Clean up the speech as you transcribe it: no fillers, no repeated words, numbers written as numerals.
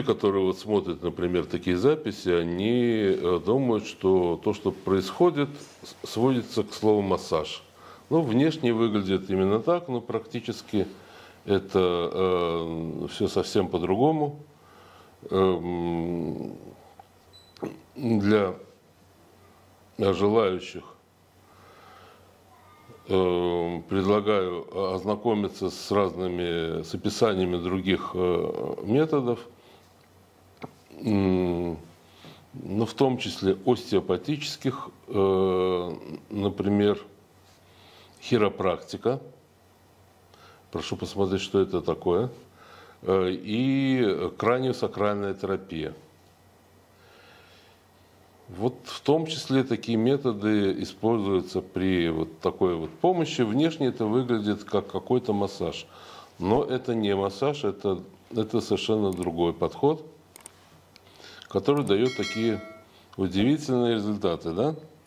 люди, которые вот смотрят, например, такие записи, они думают, что то, что происходит, сводится к слову «массаж». Ну, внешне выглядит именно так, но практически это все совсем по-другому. Для желающих предлагаю ознакомиться с с описаниями других методов, ну, в том числе остеопатических, например, хиропрактика. Прошу посмотреть, что это такое. И краниосакральная терапия. Вот в том числе такие методы используются при вот такой вот помощи. Внешне это выглядит как какой-то массаж. Но это не массаж, это совершенно другой подход, который дает такие удивительные результаты, да?